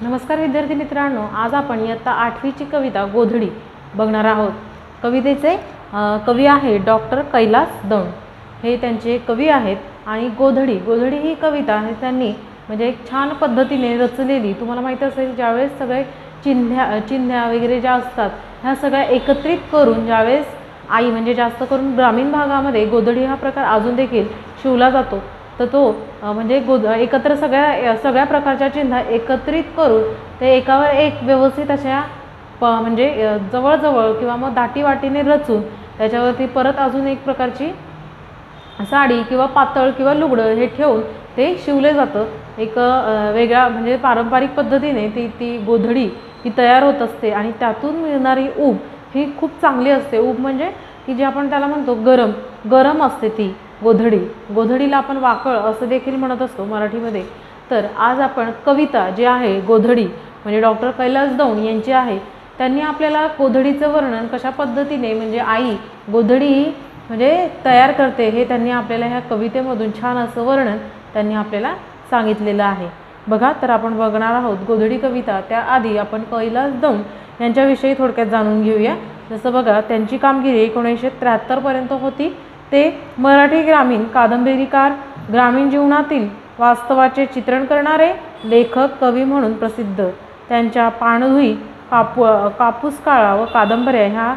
नमस्कार विद्यार्थी मित्रांनो, आज आपण इयत्ता 8वीची कविता गोधडी बघणार आहोत। कवितेचे कवी आहे डॉक्टर कैलास दौंड, हे त्यांचे कवी आहेत। आणि गोधडी ही कविता आहे त्यांनी म्हणजे एक छान पद्धतीने रचलेली। तुम्हाला माहिती असेल ज्यावेळेस सगळे चिन्ह्या वगैरे ज्या असतात ह्या सगळ्या एकत्रित करून ज्यावेळेस आई म्हणजे जास्त करून ग्रामीण भागामध्ये गोधडी हा प्रकार अजून देखील शिवला जातो, तर तो म्हणजे एकत्र सगळ्या प्रकारच्या चिन्ह एकत्रित करून ते एकावर एक व्यवस्थित अशा म्हणजे जवळ किंवा मग दाटीवाटीने रचून त्याच्यावरती परत अजून एक प्रकारची साडी किंवा पातळ किंवा लुगडं हे ठेवून ते शिवले जातं। एक वेगळ्या म्हणजे पारंपरिक पद्धतीने ती गोधडी ही तयार होत असते आणि त्यातून मिळणारी ऊब ही खूप चांगली असते। ऊब म्हणजे की जे आपण त्याला म्हणतो गरम असते ती गोधडीला आपण वाकळ असं देखील म्हणत असतो मराठीमध्ये। तर आज आपण कविता जी आहे गोधडी म्हणजे डॉक्टर कैलास दौंड यांची आहे। त्यांनी आपल्याला गोधडीचं वर्णन कशा पद्धतीने म्हणजे आई गोधडी म्हणजे तयार करते हे त्यांनी आपल्याला ह्या कवितेमधून छान असं वर्णन त्यांनी आपल्याला सांगितलेलं आहे। बघा, तर आपण बघणार आहोत गोधडी कविता। त्याआधी आपण कैलास दौंड यांच्याविषयी थोडक्यात जाणून घेऊया। जसं बघा, त्यांची कामगिरी 1973 पर्यंत होती। ते मराठी ग्रामीण कादंबरीकार, ग्रामीण जीवनातील वास्तवाचे चित्रण करणारे लेखक कवी म्हणून प्रसिद्ध। त्यांच्या पाणधुई, कापूस काळा व कादंबऱ्या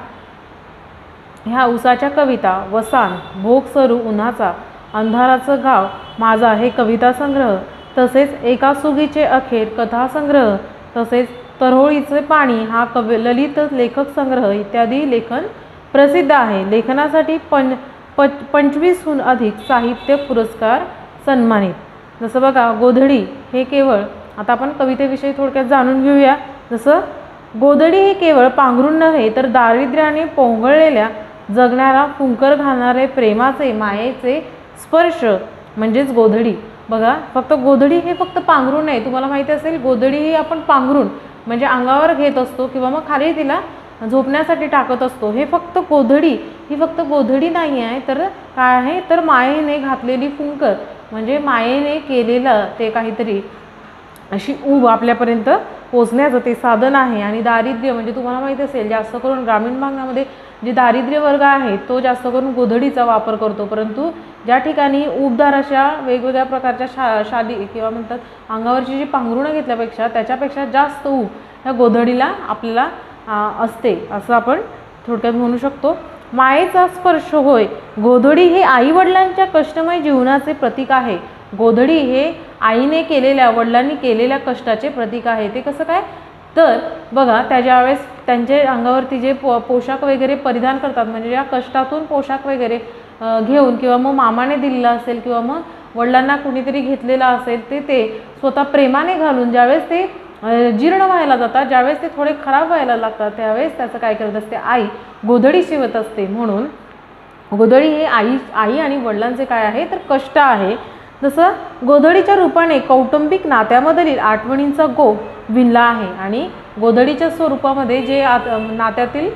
ह्या उसाच्या कविता, वसान, भोग सरू उन्हाचा, अंधाराचं गाव माझा हे कविता संग्रह, तसेच एका सुगीचे अखेर कथासंग्रह, तसेच तरोळीचे पाणी हा ललित लेखक संग्रह इत्यादी लेखन प्रसिद्ध आहे। लेखनासाठी 25हून अधिक साहित्य पुरस्कार सन्मानित। जसं बघा, गोधडी हे केवळ आता आपण कवितेविषयी थोडक्यात जाणून घेऊया। जसं गोधडी हे केवळ पांघरून नव्हे तर दारिद्र्याने पोंगळलेल्या जगण्याला फुंकर घालणारे प्रेमाचे मायेचे स्पर्श म्हणजेच गोधडी। बघा, फक्त गोधडी हे फक्त पांघरून नाही, तुम्हाला माहिती असेल गोधडी ही आपण पांघरून म्हणजे अंगावर घेत असतो किंवा मग खाली तिला झोपण्यासाठी टाकत असतो। हे फक्त गोधडी ही फक्त गोधडी नाही आहे, तर काय आहे तर मायेने घातलेली फुंकर म्हणजे मायेने केलेलं ते काहीतरी अशी ऊब आपल्यापर्यंत पोचण्याचं ते साधन आहे। आणि दारिद्र्य म्हणजे तुम्हाला माहिती असेल जास्त करून ग्रामीण भागामध्ये जे दारिद्र्य वर्ग आहे तो जास्त करून गोधडीचा वापर करतो, परंतु ज्या ठिकाणी ऊबदार अशा वेगवेगळ्या प्रकारच्या शादी किंवा म्हणतात अंगावरची जी पांघरुणं घेतल्यापेक्षा त्याच्यापेक्षा जास्त ऊब ह्या गोधडीला आपल्याला असते असं आपण थोडक्यात म्हणू शकतो। मायेचा स्पर्श होय, गोधडी हे आई वडिलांच्या कष्टमय जीवनाचे प्रतीक आहे। गोधडी हे आईने केलेल्या वडिलांनी केलेल्या कष्टाचे प्रतीक आहे। ते कसं काय तर बघा, त्यावेळेस त्यांचे अंगावरती जे पोशाख वगैरे परिधान करतात म्हणजे या कष्टातून पोशाख वगैरे घेऊन किंवा मग मामाने दिलेला असेल किंवा मग वडिलांना कुणीतरी घेतलेला असेल ते स्वतः प्रेमाने घालून ज्यावेळेस ते जीर्ण व्हायला जातात, ज्यावेळेस ते थोडे खराब व्हायला लागतात त्यावेळेस त्याचं काय करत असते आई गोधडी शिवत असते। म्हणून गोधडी हे आई आणि वडिलांचे काय आहे तर कष्ट आहे। जसं गोधडीच्या रूपाने कौटुंबिक नात्यामधील आठवणींचा गोफ विणला आहे आणि गोधडीच्या स्वरूपामध्ये जे नात्यातील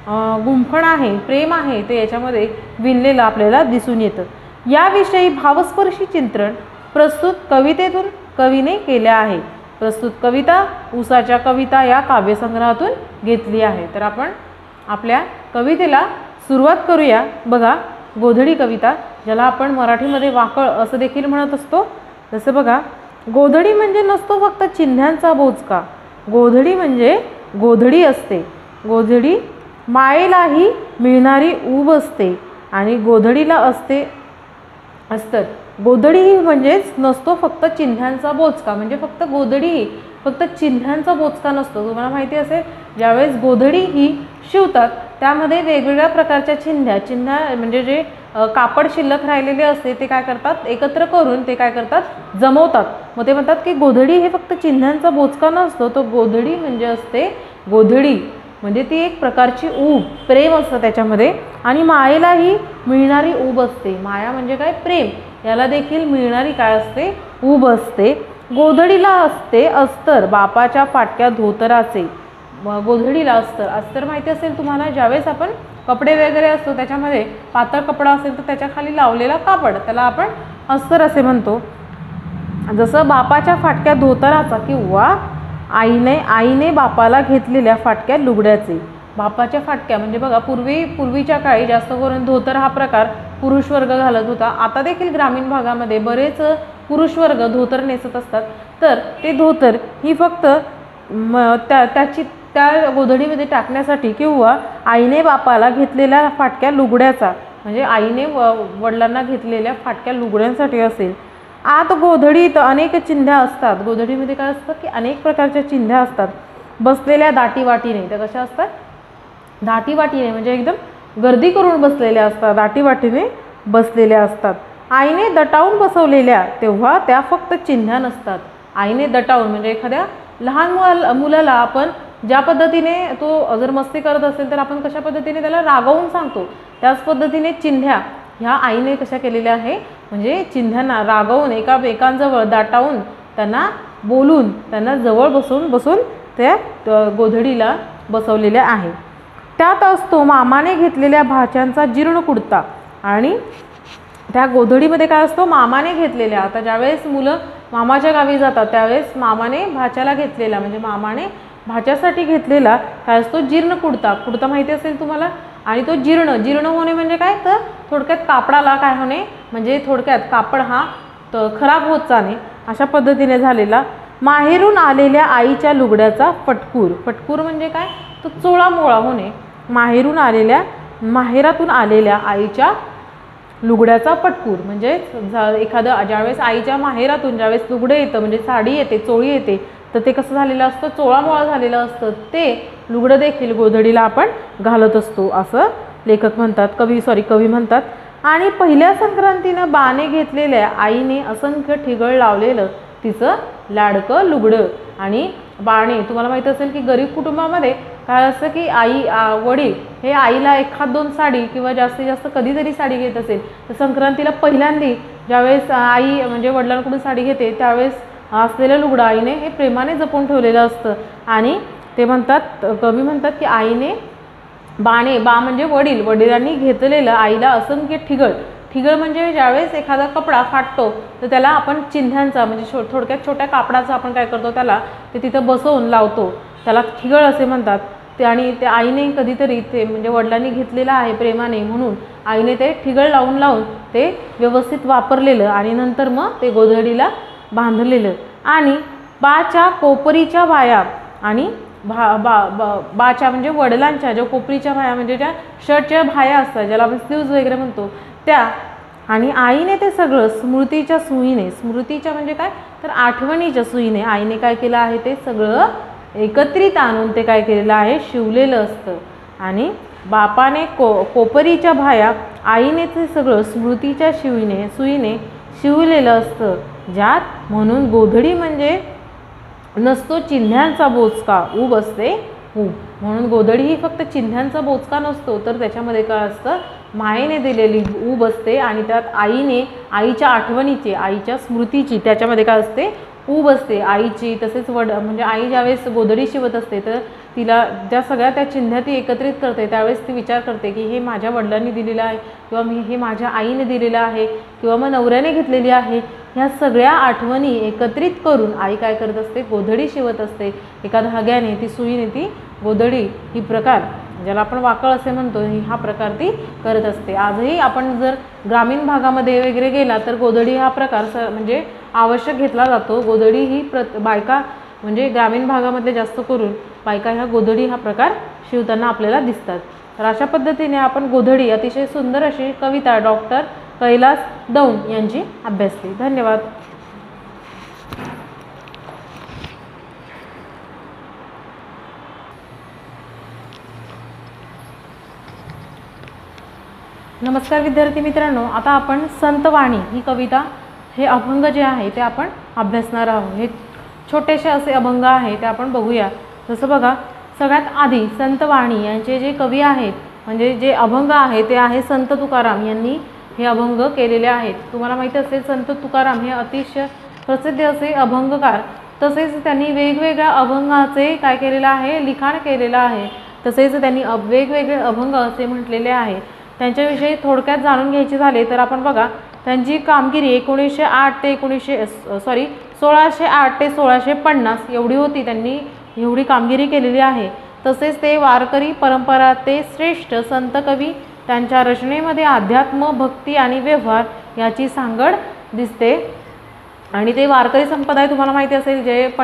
गुंफण आहे प्रेम आहे ते याच्यामध्ये विणलेलं आपल्याला दिसून येतं। याविषयी भावस्पर्शी चित्रण प्रस्तुत कवितेतून कवीने केले आहे। प्रस्तुत कविता उसाच्या कविता या काव्यसंग्रहातून घेतली आहे। तर आपण आपल्या कवितेला सुरुवात करूया। बघा, गोधडी कविता ज्याला आपण मराठीमध्ये वाकळ असं देखील म्हणत असतो। जसं बघा, गोधडी म्हणजे नसतो फक्त चिन्ह्यांचा बोचका, गोधडी म्हणजे गोधडी असते। गोधडी मायेलाही मिळणारी ऊब असते आणि गोधडीला असते अस्तर। गोधडी ही म्हणजेच नसतो फक्त चिन्ह्यांचा बोचका, म्हणजे फक्त गोधडी ही फक्त चिन्ह्यांचा बोचका नसतो। तुम्हाला माहिती असेल ज्यावेळेस गोधडी ही शिवतात त्यामध्ये वेगवेगळ्या प्रकारच्या चिन्ह म्हणजे जे कापड शिल्लक राहिलेले असते ते काय करतात एकत्र करून ते काय करतात जमवतात। मग ते म्हणतात की गोधडी हे फक्त चिन्ह्यांचा बोचका नसतो, तो गोधडी म्हणजे असते गोधडी म्हणजे ती एक प्रकारची ऊब प्रेम असतं त्याच्यामध्ये आणि मायेलाही मिळणारी ऊब असते। माया म्हणजे काय प्रेम, याला देखील मिळणारी काय असते ऊब असते। गोधडीला असते अस्तर बापाच्या फाटक्या धोतराचे। गोधडीला अस्तर माहिती असेल तुम्हाला, ज्यावेळेस आपण कपडे वगैरे असतो त्याच्यामध्ये पातळ कपडा असेल तर त्याच्या खाली लावलेला कापड त्याला आपण अस्तर असे म्हणतो। जसं बापाच्या फाटक्या धोतराचा किंवा आईने बापाला घेतलेल्या फाटक्या लुगड्याचे. बापाच्या फाटक्या म्हणजे बघा पूर्वीच्या काळी जास्त करून धोतर हा प्रकार पुरुष वर्ग घालत होता. आता देखील ग्रामीण भागामध्ये बरेच पुरुष वर्ग धोतर नेसत असतात. तर ते धोतर ही फक्त त्या गोधडीमध्ये टाकण्यासाठी किंवा आईने बापाला घेतलेल्या फाटक्या लुगड्याचा म्हणजे आईने वडिलांना घेतलेल्या फाटक्या लुगड्यांसाठी असेल. आत गोधडीत अनेक चिंध्या असतात. गोधडीमध्ये काय असतं की अनेक प्रकारच्या चिंध्या असतात. बसलेल्या दाटीवाटीने, त्या कशा असतात? दाटीवाटीने म्हणजे एकदम गर्दी करून बसलेल्या असतात. दाटीवाटीने बसलेल्या असतात. आईने दटावून बसवलेल्या, तेव्हा त्या फक्त चिंध्या नसतात. आईने दटावून म्हणजे एखाद्या लहान मुलाला आपण ज्या पद्धतीने तो जर मस्ती करत असेल तर आपण कशा पद्धतीने त्याला रागवून सांगतो, त्याच पद्धतीने चिंध्या ह्या आईने कशा केलेल्या आहे म्हणजे चिंध्यांना रागवून एकांजवळ दाटावून त्यांना बोलून त्यांना जवळ बसून त्या गोधडीला बसवलेल्या आहे. त्यात असतो मामाने घेतलेल्या भाच्यांचा जीर्ण कुडता. आणि त्या गोधडीमध्ये काय असतो? मामाने घेतलेल्या. आता ज्यावेळेस मुलं मामाच्या गावी जातात त्यावेळेस मामाने भाच्याला घेतलेला म्हणजे मामाने भाच्यासाठी घेतलेला काय असतो? जीर्ण कुडता. कुडता माहिती असेल तुम्हाला. आणि तो जीर्ण होणे म्हणजे काय? तर थोडक्यात कापडाला काय होणे म्हणजे थोडक्यात कापड हा खराब होत जाणे अशा पद्धतीने झालेला. माहेरून आलेल्या आईच्या लुगड्याचा फटकूर म्हणजे काय? तो चोळामोळा होणे. माहेरातून आलेल्या आईच्या लुगड्याचा फटकूर म्हणजे एखादं ज्यावेळेस आईच्या माहेरातून ज्यावेळेस लुगडं येतं म्हणजे साडी येते, चोळी येते, तर ते कसं झालेलं असतं? चोळामोळा झालेलं असतं. ते लुगडं देखील गोधडीला आपण घालत असतो असं लेखक म्हणतात, कवी म्हणतात. आणि पहिल्या संक्रांतीनं बाने घेतलेल्या आईने असंख्य ठिगळ लावलेलं तिचं लाडकं लुगडं. आणि बाणे तुम्हाला माहिती असेल की गरीब कुटुंबामध्ये काय असतं की वडील हे आईला एखाद दोन साडी किंवा जास्तीत जास्त कधीतरी साडी घेत असेल तर संक्रांतीला पहिल्यांदी ज्यावेळेस आई म्हणजे वडिलांकडून साडी घेते त्यावेळेस असलेलं लुगडं आईने हे प्रेमाने जपून ठेवलेलं असतं. आणि ते म्हणतात, कवी म्हणतात की आईने बा म्हणजे वडिलांनी घेतलेलं आईला असंख्य ठिगळ म्हणजे ज्यावेळेस एखादा कपडा फाटतो तर त्याला आपण चिंध्यांचा म्हणजे थोडक्यात छोट्या कापडाचा आपण काय करतो त्याला ते तिथं बसवून लावतो, त्याला ठिगळ असे म्हणतात. ते आणि ते आईने कधीतरी ते म्हणजे वडिलांनी घेतलेलं आहे प्रेमाने म्हणून आईने ते ठिगळ लावून ते व्यवस्थित वापरलेलं आणि नंतर मग ते गोधडीला बांधलेलं. आणि बाच्या कोपरीच्या बाया आणि बाच्या म्हणजे वडिलांच्या ज्या कोपरीच्या बाया म्हणजे ज्या शर्टच्या बाया असतात ज्याला आपण स्लीव्ज वगैरे म्हणतो त्या. आणि आईने ते सगळं स्मृतीच्या म्हणजे काय तर आठवणीच्या सुईने आईने काय केलं आहे ते सगळं एकत्रित आणून ते काय केलेलं आहे शिवलेलं असतं. आणि बापाने कोपरीच्या भाया आईने ते सगळं स्मृतीच्या सुईने शिवलेलं असतं. ज्यात म्हणून गोधडी म्हणजे नसतो चिन्ह्यांचा बोचका ऊब असते ऊब. म्हणून गोधडी ही फक्त चिन्ह्यांचा बोचका नसतो तर त्याच्यामध्ये काय असतं मायेने दिलेली ऊब असते. आणि त्यात आईच्या आठवणीची आईच्या स्मृतीची त्याच्यामध्ये काय असते ऊब असते आईची. तसेच म्हणजे आई ज्यावेळेस गोधडी शिवत असते तर तिला ज्या सगळ्या त्या चिन्ह्या ती एकत्रित करते त्यावेळेस ती विचार करते की हे माझ्या वडिलांनी दिलेलं आहे किंवा हे माझ्या आईने दिलेलं आहे किंवा मग नवऱ्याने घेतलेली आहे. ह्या सगळ्या आठवणी एकत्रित करून आई काय करत असते गोधडी शिवत असते. एका धाग्याने ती सुईने ती गोधडी ही प्रकार ज्याला आपण वाकळ असे म्हणतो हा प्रकार ती करत असते. आजही आपण जर ग्रामीण भागामध्ये वगैरे गेला तर गोधडी हा प्रकार म्हणजे आवश्यक घेतला जातो. गोधडी ही बायका म्हणजे ग्रामीण भागामध्ये जास्त करून बायका ह्या गोधडी हा प्रकार शिवताना आपल्याला दिसतात. तर अशा पद्धतीने आपण गोधडी अतिशय सुंदर अशी कविता डॉक्टर कैलास दौंड यांची अभ्यासली. धन्यवाद. नमस्कार विद्यार्थी मित्रांनो, आता आपण संतवाणी ही कविता हे अभंग जे आहे ते आपण अभ्यासणार आहोत. हे छोटेसे असे अभंग आहे ते आपण बघूया. जसं बघा सगळ्यात आधी संतवाणी यांचे जे कवी आहेत म्हणजे जे अभंग आहे ते आहे संत तुकाराम यांनी हे अभंग केलेले आहेत. तुम्हाला माहिती असेल संत तुकाराम हे अतिशय प्रसिद्ध असे अभंगकार. तसेच त्यांनी वेगवेगळ्या अभंगाचे काय केलेलं आहे लिखाण केलेलं आहे. तसेच त्यांनी वेगवेगळे अभंग असे म्हटलेले आहे. त्यांच्याविषयी थोडक्यात जाणून घ्यायचे झाले तर आपण बघा त्यांची कामगिरी 1608 ते 1650 एवढी होती, त्यांनी एवढी कामगिरी केलेली आहे। तसेच ते वारकरी परंपरा ते श्रेष्ठ संत कवी, त्यांच्या रचनेमध्ये अध्यात्म, भक्ती आणि व्यवहार याची सांगड दिसते। आणि ते वारकरी संप्रदाय तुम्हाला माहिती असेल,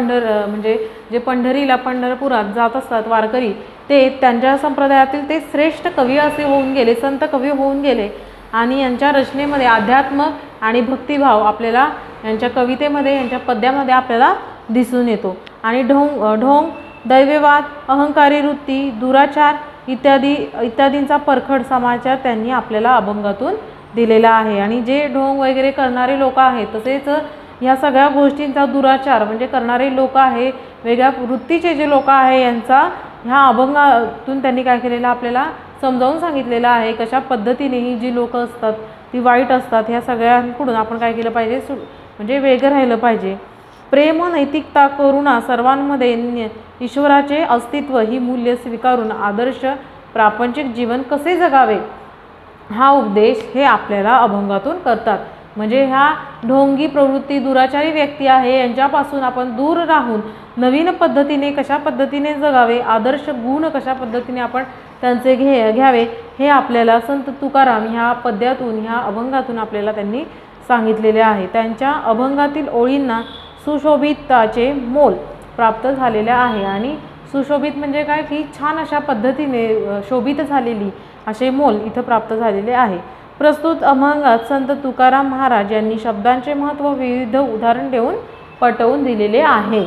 जे पंढरीला पंढरपुरात जात असतात वारकरी, ते त्यांच्या संप्रदायातील ते श्रेष्ठ कवी असे होऊन गेले, संत कवी होऊन गेले। आणि यांच्या रचनेमध्ये अध्यात्म आणि भक्तिभाव आपल्याला यांच्या कवितेमध्ये, यांच्या पद्यामध्ये आपल्याला दिसून येतो। आणि ढोंग, दैववाद, अहंकारी वृत्ती, दुराचार इत्यादींचा परखड समाचार त्यांनी आपल्याला अभंगातून दिलेला आहे। आणि जे ढोंग वगैरे करणारे लोक आहेत, तसेच ह्या सगळ्या गोष्टींचा दुराचार म्हणजे करणारे लोक आहे, वेगळ्या वृत्तीचे जे लोक आहे, यांचा ह्या अभंगातून त्यांनी काय केलेलं आपल्याला समजावून सांगितलेलं आहे। कशा पद्धतीने ही जी लोक असतात ती वाईट असतात, ह्या सगळ्यांकडून आपण काय केलं पाहिजे, म्हणजे वेगळं राहिलं पाहिजे। प्रेम, नैतिकता, करुणा, सर्वांमध्ये ईश्वराचे अस्तित्व ही मूल्य स्वीकारून आदर्श प्रापंचिक जीवन कसे जगावे हा उपदेश हे आपल्याला अभंगातून करतात। म्हणजे ह्या ढोंगी प्रवृत्ती, दुराचारी व्यक्ती आहे, यांच्यापासून आपण दूर राहून नवीन पद्धतीने कशा पद्धतीने जगावे, आदर्श गुण कशा पद्धतीने आपण त्यांचे घ्यावे हे आपल्याला संत तुकाराम ह्या पद्यातून, ह्या अभंगातून आपल्याला त्यांनी सांगितलेले आहे। त्यांच्या अभंगातील ओळींना सुशोभिताचे मोल प्राप्त झालेले आहे। आणि सुशोभित म्हणजे काय की छान अशा पद्धतीने शोभित झालेली असे मोल इथं प्राप्त झालेले आहे। प्रस्तुत अभंगात संत तुकाराम महाराज यांनी शब्दांचे महत्त्व विविध उदाहरण देऊन पटवून दिलेले आहे।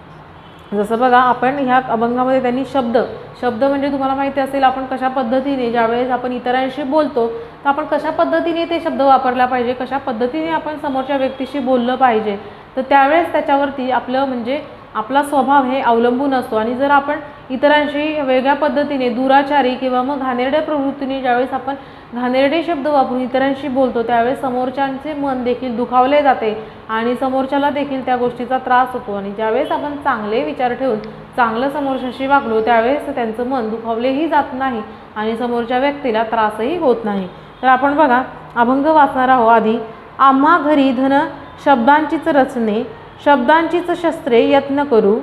जसं बघा, आपण ह्या अभंगामध्ये त्यांनी शब्द म्हणजे तुम्हाला माहिती असेल, आपण कशा पद्धतीने ज्यावेळेस आपण इतरांशी बोलतो तर आपण कशा पद्धतीने ते शब्द वापरला पाहिजे, कशा पद्धतीने आपण समोरच्या व्यक्तीशी बोललं पाहिजे, तर त्यावेळेस त्याच्यावरती आपला स्वभाव हे अवलंबून असतो। आणि जर आपण इतरांशी वेगळ्या पद्धतीने दुराचारी किंवा मग घाणेरड्या प्रवृत्तीने ज्यावेळेस आपण घाणेरडे शब्द वापरून इतरांशी बोलतो, त्यावेळेस समोरच्यांचे मन देखील दुखावले जाते आणि समोरच्याला देखील त्या गोष्टीचा त्रास होतो। आणि ज्यावेळेस आपण चांगले विचार ठेवून चांगलं समोरच्याशी वागलो, त्यावेळेस त्यांचं मन दुखावलेही जात नाही आणि समोरच्या व्यक्तीला त्रासही होत नाही। तर आपण बघा, अभंग वाचणार आहोत। आधी, आम्हा घरी धन शब्दांचीच रचने, शब्दांचीच शस्त्रे यत्न करू,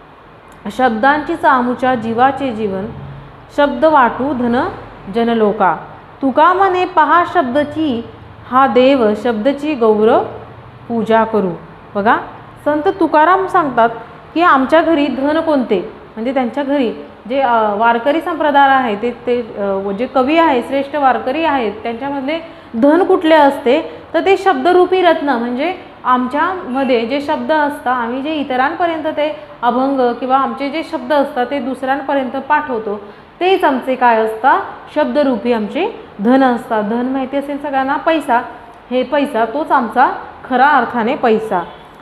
शब्दांचीच आमुच्या जीवाचे जीवन, शब्द वाटू धन जनलोका, तुका म्हणे पहा शब्दची हा देव, शब्दची गौरव पूजा करू। बघा, संत तुकाराम सांगतात की आमच्या घरी धन कोणते, म्हणजे त्यांच्या घरी जे वारकरी संप्रदाय आहे, ते जे कवी आहे, श्रेष्ठ वारकरी आहेत, त्यांच्यामधले धन कुठले असते, तर ते शब्दरूपी रत्न, म्हणजे आमच्यामध्ये जे शब्द असतात, आम्ही जे इतरांपर्यंत ते अभंग किंवा आमचे जे शब्द असतात ते दुसऱ्यांपर्यंत पाठवतो, तेच आमचे काय असतात, शब्दरूपी आमचे धन असतात। धन माहिती असेल सगळ्यांना, पैसा, हे पैसा तोच आमचा खरा अर्थाने पैसा।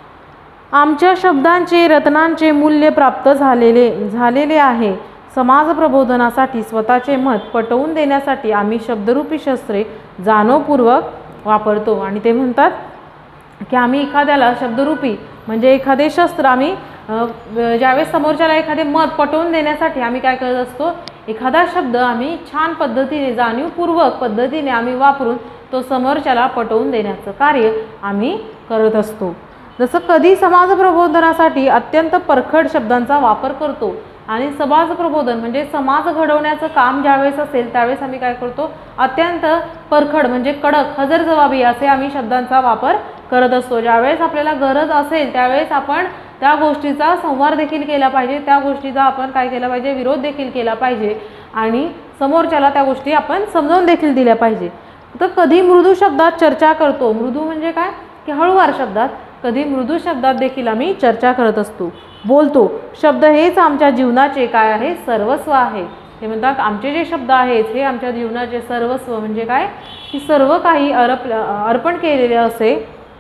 आमच्या शब्दांचे, रत्नांचे मूल्य प्राप्त झालेले आहे। समाज प्रबोधनासाठी, स्वतःचे मत पटवून देण्यासाठी आम्ही शब्दरूपी शस्त्रे जाणीवपूर्वक वापरतो। आणि ते म्हणतात की आम्ही एखाद्याला शब्दरूपी म्हणजे एखादे शस्त्र आम्ही ज्यावेळेस समोरच्याला एखादे मत पटवून देण्यासाठी आम्ही काय करत असतो, एखादा शब्द आम्ही छान पद्धतीने, जाणीवपूर्वक पद्धतीने आम्ही वापरून तो समोरच्याला पटवून देण्याचं कार्य आम्ही करत असतो। जसं कधी समाज प्रबोधनासाठी अत्यंत परखड शब्दांचा वापर करतो आणि समाज प्रबोधन म्हणजे समाज घडवण्याचं काम ज्यावेळेस असेल त्यावेळेस आम्ही काय करतो, अत्यंत परखड म्हणजे कडक, हजरजबाबी असे आम्ही शब्दांचा वापर करत असतो। ज्यावेळेस आपल्याला गरज असेल त्यावेळेस आपण त्या गोष्टीचा संवाद देखील केला पाहिजे, त्या गोष्टीचा आपण काय केला पाहिजे, विरोध देखील केला पाहिजे आणि समोरच्याला त्या गोष्टी आपण समजावून देखील दिल्या पाहिजे। तर कधी मृदू शब्दात चर्चा करतो, मृदू म्हणजे काय की हळूवार शब्दात, कधी मृदू शब्दात देखील आम्ही चर्चा करत असतो, बोलतो। शब्द हेच आमच्या जीवनाचे काय आहे, सर्वस्व आहे। ते म्हणतात आमचे जे शब्द आहेत हे आमच्या जीवनाचे सर्वस्व, म्हणजे काय की सर्व काही अर्पण केलेले असे।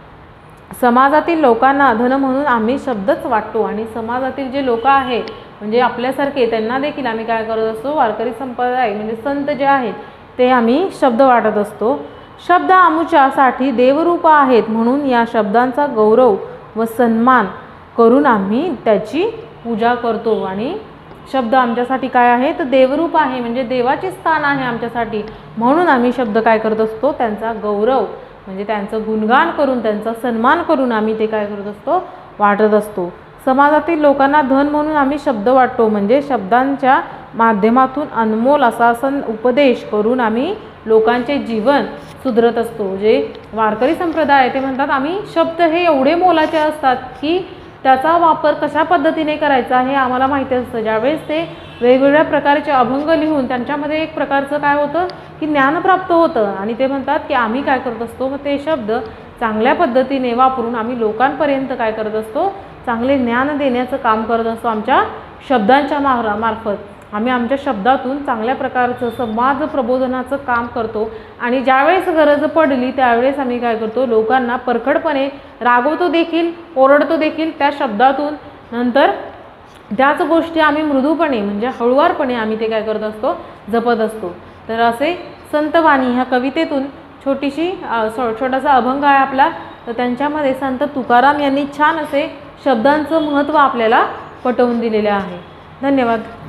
समाजातील लोकांना धन म्हणून आम्ही शब्दच वाटतो आणि समाजातील जे लोक आहेत म्हणजे आपल्यासारखे त्यांना देखील आम्ही काय करत असतो, वारकरी संप्रदाय म्हणजे संत जे आहेत ते आम्ही शब्द वाटत असतो। शब्द आमुच्यासाठी देवरूप आहेत म्हणून या शब्दांचा गौरव व सन्मान करून आम्ही त्याची पूजा करतो। आणि शब्द आमच्यासाठी काय आहे तर देवरूप आहे, म्हणजे देवाचे स्थान आहे आमच्यासाठी, म्हणून आम्ही शब्द काय करत असतो, त्यांचा गौरव म्हणजे त्यांचं गुणगान करून त्यांचा सन्मान करून आम्ही ते काय करत असतो, वाटत असतो। समाजातील लोकांना धन म्हणून आम्ही शब्द वाटतो, म्हणजे शब्दांच्या माध्यमातून अनमोल असा उपदेश करून आम्ही लोकांचे जीवन सुधरत असतो। जे वारकरी संप्रदाय ते म्हणतात आम्ही शब्द हे एवढे मोलाचे असतात की त्याचा वापर कशा पद्धतीने करायचा हे आम्हाला माहिती असतं। ज्यावेळेस ते वेगवेगळ्या प्रकारचे अभंग लिहून त्यांच्यामध्ये एक प्रकारचं काय होतं की ज्ञान प्राप्त होतं, आणि ते म्हणतात की आम्ही काय करत असतो, मग ते शब्द चांगल्या पद्धतीने वापरून आम्ही लोकांपर्यंत काय करत असतो, चांगले ज्ञान देण्याचं काम करत असतो। आमच्या शब्दांच्या मार्फत आम्ही आमच्या शब्दातून चांगल्या प्रकारचं समाज प्रबोधनाचं काम करतो, आणि ज्यावेळेस गरज पडली त्यावेळेस आम्ही काय करतो, लोकांना परखडपणे रागवतो देखील, ओरडतो देखील त्या शब्दातून। नंतर त्याच गोष्टी आम्ही मृदूपणे म्हणजे हळुवारपणे आम्ही ते काय करत असतो, जपत असतो। तर असे संतवाणी ह्या कवितेतून छोटासा अभंग आहे आपला। तर त्यांच्यामध्ये संत तुकाराम यांनी छान असे शब्दांचं महत्त्व आपल्याला पटवून दिलेले आहे। धन्यवाद।